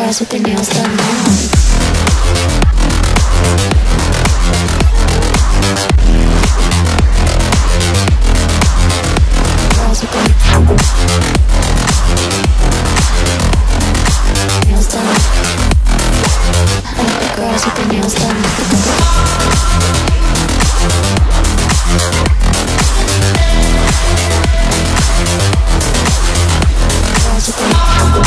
girls with their nails done now. Girls with their nails done. I like the girls with their nails done. Girls with their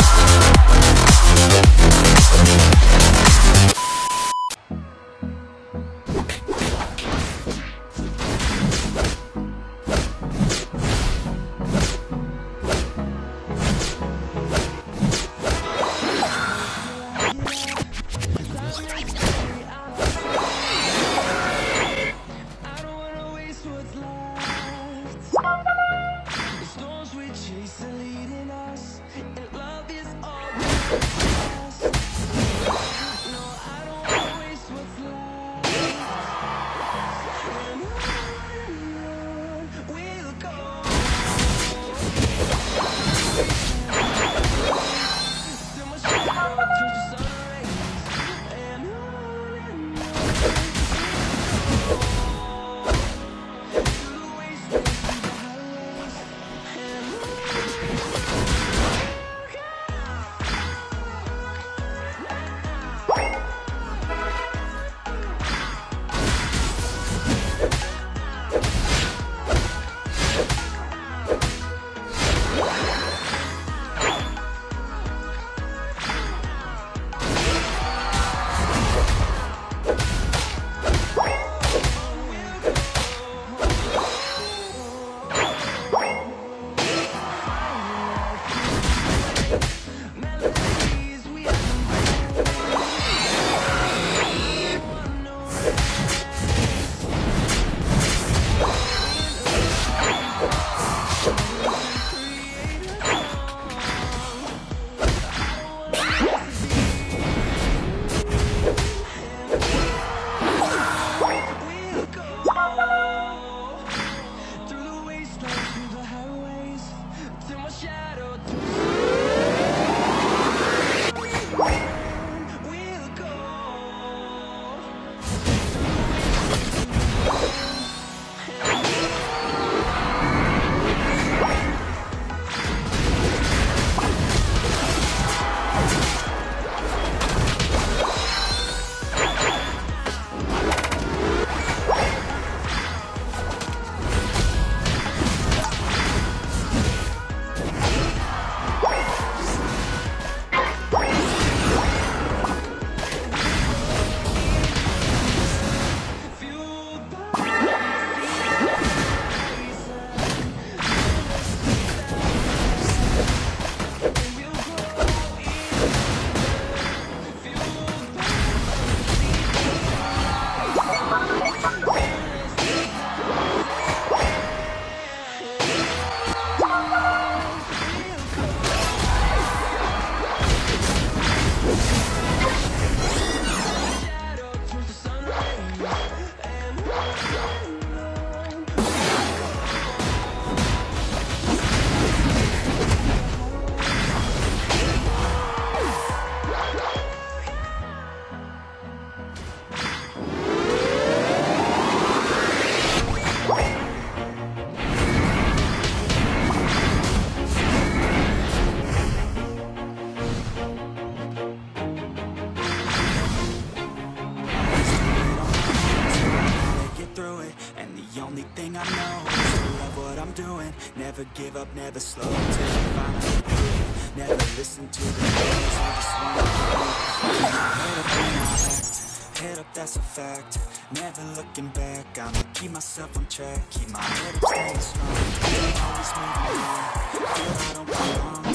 Never give up, never slow till I finally prove. Never listen to the noise, I just wanna move. Head up when I act, head up, that's a fact. Never looking back, I'ma keep myself on track. Keep my head up, staying strong. Always moving on, feel I don't belong.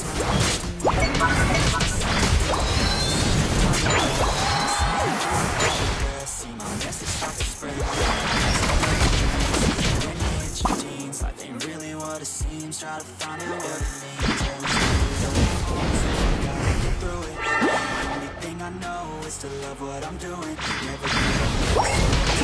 See my message start to spread. Life ain't really what it seems. Try to find out what it means. Gotta get through it. The only thing I know is to love what I'm doing. Never give up.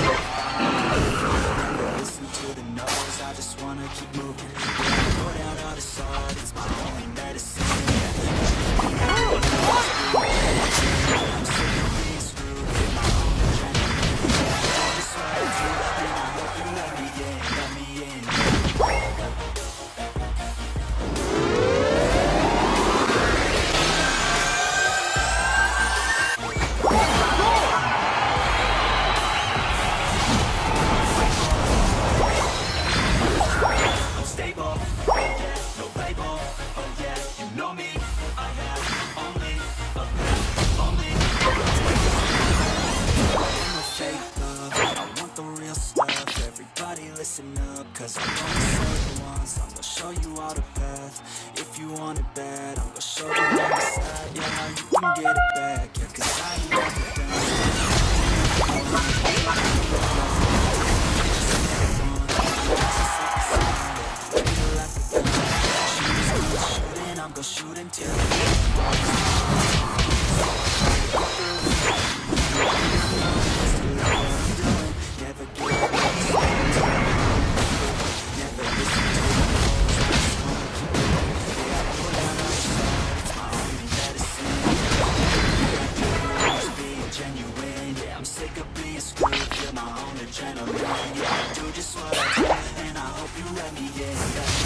Never listen to the no's. I just wanna keep moving. Put out all this art. It's my only medicine. Listen up, cause I'm gonna say it once. I'm gonna show you all the path. If you want it bad, I'm gonna show you on the side. Yeah, how you can get it back. Yeah, cause I ain't never done. I'm gonna shoot until never give up. Adrenaline, yeah, I do just what I do, and I hope you let me in,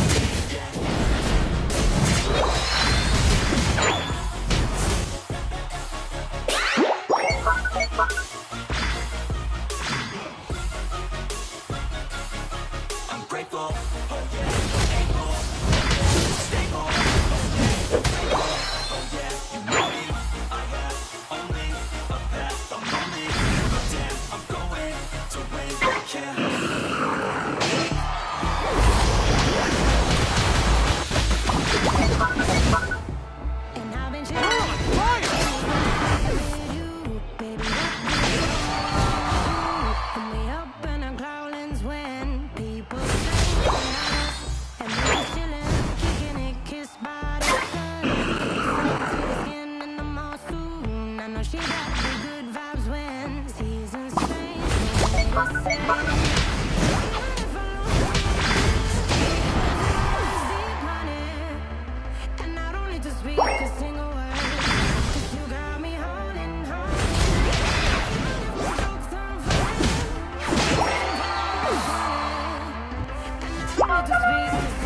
I'm grateful, oh yeah, able, stable, oh yeah, oh yeah, you know me, I have only a path, I'm lonely, but damn, I'm going to win, yeah. And I've been with you, baby. And we up in our clouds when people say and we're chilling, kicking it, kissed by the sun. Skin in the mall soon. I know she got the good vibes when seasons change. Speak a single word, 'cause you got me holding on. Jokes on fire, and I need to speak a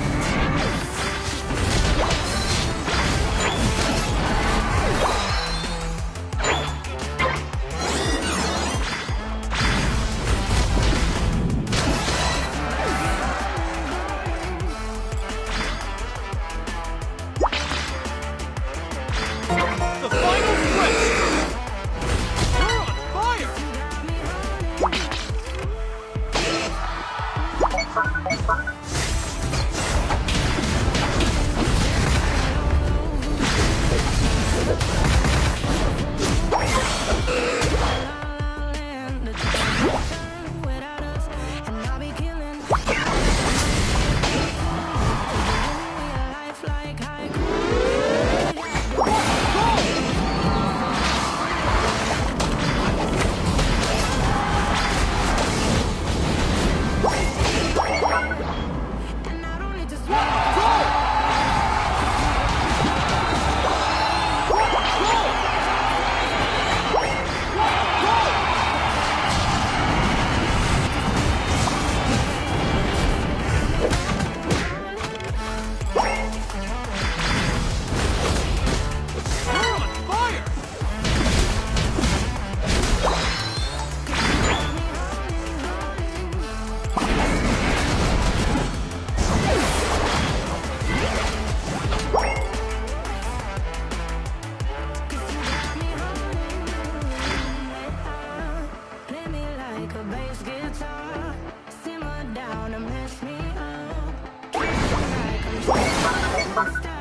bass guitar, simmer down and mess me up. Like I'm